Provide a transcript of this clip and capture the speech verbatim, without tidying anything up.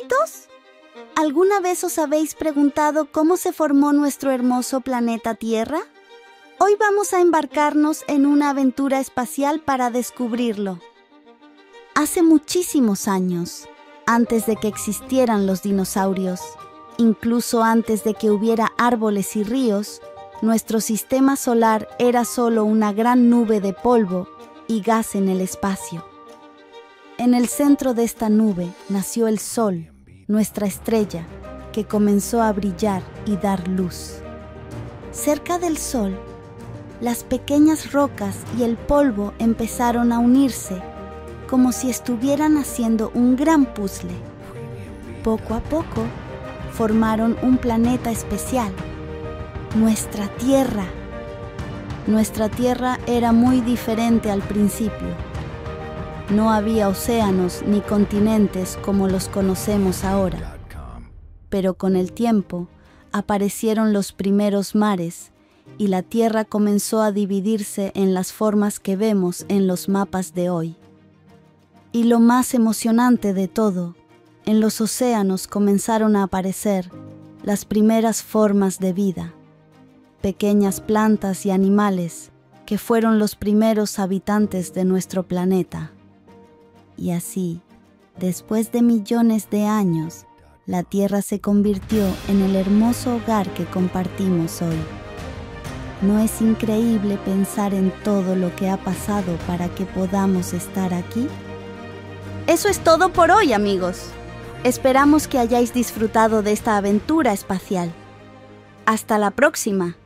amiguitos? ¿Alguna vez os habéis preguntado cómo se formó nuestro hermoso planeta Tierra? Hoy vamos a embarcarnos en una aventura espacial para descubrirlo. Hace muchísimos años, antes de que existieran los dinosaurios, incluso antes de que hubiera árboles y ríos, nuestro sistema solar era solo una gran nube de polvo y gas en el espacio. En el centro de esta nube nació el Sol, nuestra estrella, que comenzó a brillar y dar luz. Cerca del Sol, las pequeñas rocas y el polvo empezaron a unirse, como si estuvieran haciendo un gran puzzle. Poco a poco, formaron un planeta especial, nuestra Tierra. Nuestra Tierra era muy diferente al principio. No había océanos ni continentes como los conocemos ahora. Pero con el tiempo aparecieron los primeros mares y la Tierra comenzó a dividirse en las formas que vemos en los mapas de hoy. Y lo más emocionante de todo, en los océanos comenzaron a aparecer las primeras formas de vida, pequeñas plantas y animales que fueron los primeros habitantes de nuestro planeta. Y así, después de millones de años, la Tierra se convirtió en el hermoso hogar que compartimos hoy. ¿No es increíble pensar en todo lo que ha pasado para que podamos estar aquí? Eso es todo por hoy, amigos. Esperamos que hayáis disfrutado de esta aventura espacial. Hasta la próxima.